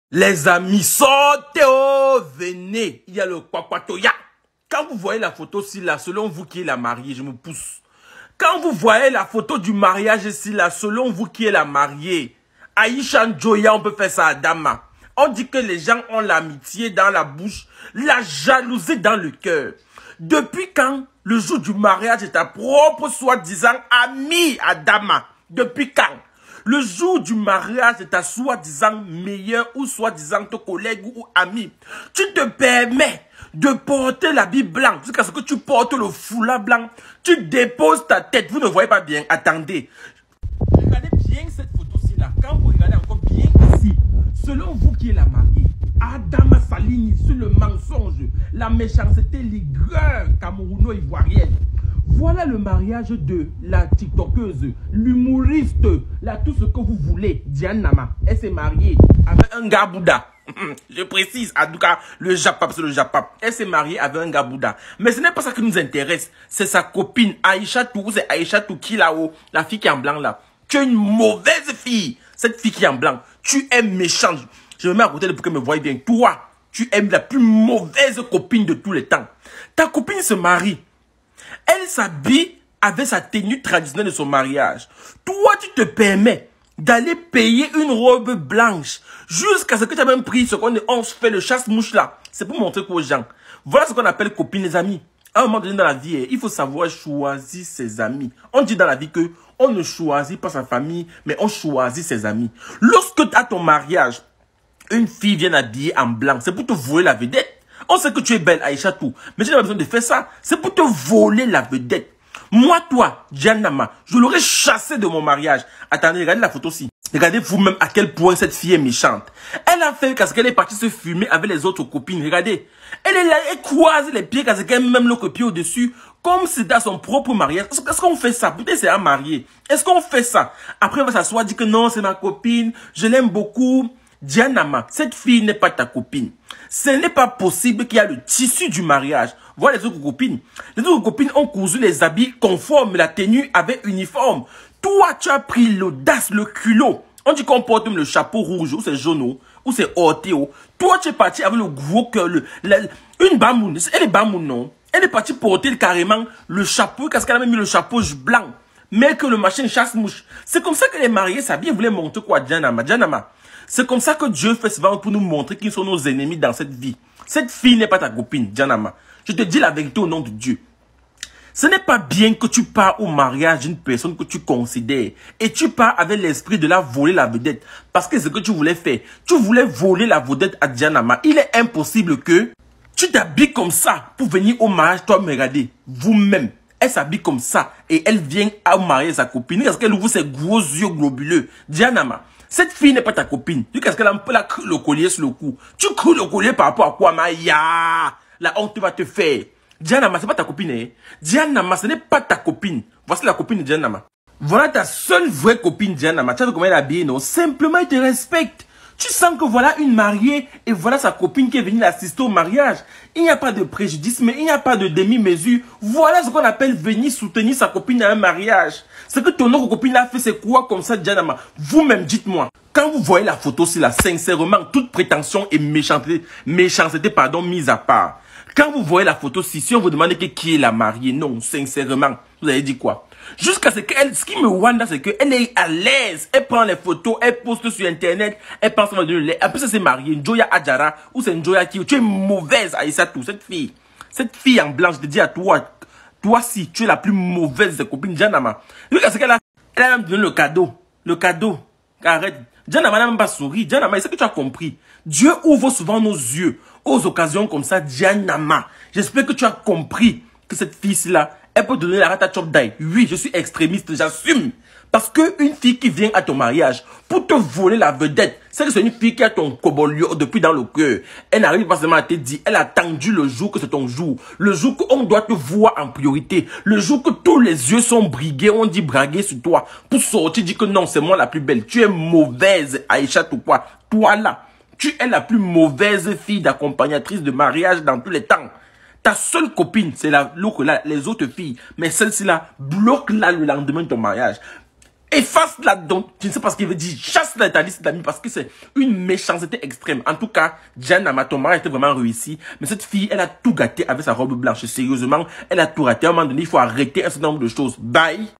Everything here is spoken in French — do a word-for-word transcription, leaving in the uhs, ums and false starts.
Les amis, sortez, oh, venez. Il y a le Kwakwatoya. Quand vous voyez la photo ici, là, selon vous qui est la mariée, je me pousse. Quand vous voyez la photo du mariage ici, là, selon vous qui est la mariée, Aïcha Njoya, on peut faire ça à Dama. On dit que les gens ont l'amitié dans la bouche, la jalousie dans le cœur. Depuis quand le jour du mariage est ta propre soi-disant ami à Dama? Depuis quand? Le jour du mariage de ta soi-disant meilleur ou soi-disant ton collègue ou ami, tu te permets de porter l'habit blanc jusqu'à ce que tu portes le foulard blanc. Tu déposes ta tête. Vous ne voyez pas bien. Attendez. Regardez bien cette photo-ci là. Quand vous regardez encore bien ici, selon vous qui est la mariée, Adama s'aligne sur le mensonge, la méchanceté, l'aigreur camerouno-ivoirienne. Voilà le mariage de la tiktokeuse, l'humoriste, là tout ce que vous voulez, Diane Nama. Elle s'est mariée avec un gars Bouddha. Je précise, en tout cas, le Japap, c'est le Japap. Elle s'est mariée avec un gars Bouddha. Mais ce n'est pas ça qui nous intéresse. C'est sa copine, Aïcha Tou, c'est Aïcha Tou qui là-haut, la fille qui est en blanc là. Tu es une mauvaise fille. Cette fille qui est en blanc, tu es méchante. Je me mets à côté de pour qu'elle me voie bien. Toi, tu es la plus mauvaise copine de tous les temps. Ta copine se marie. Elle s'habille avec sa tenue traditionnelle de son mariage. Toi, tu te permets d'aller payer une robe blanche jusqu'à ce que tu as même pris ce qu'on on se fait le chasse-mouche là. C'est pour montrer aux gens. Voilà ce qu'on appelle copine, les amis. À un moment donné dans la vie, il faut savoir choisir ses amis. On dit dans la vie que on ne choisit pas sa famille, mais on choisit ses amis. Lorsque à ton mariage, une fille vient habillée en blanc, c'est pour te voler la vedette. On sait que tu es belle, Aïcha Tou, mais tu n'as pas besoin de faire ça. C'est pour te voler la vedette. Moi, toi, Diane Nama, je l'aurais chassé de mon mariage. Attendez, regardez la photo-ci. Regardez vous-même à quel point cette fille est méchante. Elle a fait parce qu'elle est partie se fumer avec les autres copines. Regardez. Elle est là, elle croise les pieds parce qu'elle même le pied au-dessus. Comme c'est dans son propre mariage. Est-ce qu'on fait ça? Peut-être c'est un marié. Est-ce qu'on fait ça? Après, elle va s'asseoir, dire que non, c'est ma copine. Je l'aime beaucoup. Diane Nama, cette fille n'est pas ta copine. Ce n'est pas possible qu'il y ait le tissu du mariage. Voilà les autres copines. Les autres copines ont cousu les habits conformes, la tenue avec uniforme. Toi, tu as pris l'audace, le culot. On dit qu'on porte même le chapeau rouge, ou c'est jaune, ou c'est ortéo. Toi, tu es parti avec le gros cœur, le, la, une bamoune. Elle est bamoune, non? Elle est partie porter carrément le chapeau, parce qu'elle a même mis le chapeau blanc. Mais que le machin chasse-mouche. C'est comme ça que les mariés s'habillent. Vous voulez montrer quoi, Diane Nama? Diane Nama. C'est comme ça que Dieu fait souvent pour nous montrer qu'ils sont nos ennemis dans cette vie. Cette fille n'est pas ta copine, Diane Nama. Je te dis la vérité au nom de Dieu. Ce n'est pas bien que tu pars au mariage d'une personne que tu considères et tu pars avec l'esprit de la voler la vedette. Parce que c'est ce que tu voulais faire. Tu voulais voler la vedette à Diane Nama. Il est impossible que tu t'habilles comme ça pour venir au mariage, toi me regarder. Vous-même, elle s'habille comme ça et elle vient à marier sa copine. Parce qu'elle ouvre ses gros yeux globuleux. Diane Nama. Cette fille n'est pas ta copine. Tu qu'est-ce qu'elle a un peu la le collier sur le cou. Tu couds le collier par rapport à quoi, Maya? La honte va te faire. Diane Nama, c'est pas ta copine, hein? Diane Nama, ce n'est pas ta copine. Voici la copine de Diane Nama. Voilà ta seule vraie copine, Diane Nama. Tu sais comment elle est habillée, non? Simplement, elle te respecte. Tu sens que voilà une mariée et voilà sa copine qui est venue l'assister au mariage. Il n'y a pas de préjudice, mais il n'y a pas de demi-mesure. Voilà ce qu'on appelle venir soutenir sa copine à un mariage. Ce que ton autre copine a fait, c'est quoi comme ça, Diane Nama? Vous-même, dites-moi. Quand vous voyez la photo, c'est là, sincèrement, toute prétention et méchanceté, méchanceté, pardon, mise à part. Quand vous voyez la photo, si, si on vous demande que qui est la mariée, non, sincèrement, vous avez dit quoi? Jusqu'à ce qu'elle, ce qui me wanda, c'est qu'elle est à l'aise. Elle prend les photos, elle poste sur Internet, elle pense qu'on va donner le lait. Après, ça, c'est marié. Njoya Adjara, ou c'est Njoya qui, tu es mauvaise, Aïssa Tou, cette fille. Cette fille en blanc, je te dis à toi, toi, si, tu es la plus mauvaise des copines, Diane Nama. Jusqu'à ce qu'elle a, elle a même donné le cadeau. Le cadeau. Arrête. Diane Nama n'a même pas souri. Diane Nama, est-ce que tu as compris? Dieu ouvre souvent nos yeux aux occasions comme ça, Diane Nama. J'espère que tu as compris que cette fille-là, elle peut donner la rate à Chop Dai. Oui, je suis extrémiste, j'assume. Parce qu'une fille qui vient à ton mariage pour te voler la vedette, c'est que c'est une fille qui a ton cobolio depuis dans le cœur. Elle n'arrive pas seulement à te dire, elle a attendu le jour que c'est ton jour. Le jour qu'on doit te voir en priorité. Le jour que tous les yeux sont brigués, on dit braguer sur toi. Pour sortir, dire que non, c'est moi la plus belle. Tu es mauvaise, Aïcha ou quoi. Toi là, tu es la plus mauvaise fille d'accompagnatrice de mariage dans tous les temps. Ta seule copine, c'est la, là, les autres filles. Mais celle-ci là, bloque-la le lendemain de ton mariage. Efface-la donc. Je ne sais pas ce qu'il veut dire. Chasse-la de ta liste d'amis parce que c'est une méchanceté extrême. En tout cas, Diane Amatomara était vraiment réussi. Mais cette fille, elle a tout gâté avec sa robe blanche. Sérieusement, elle a tout raté. À un moment donné, il faut arrêter un certain nombre de choses. Bye.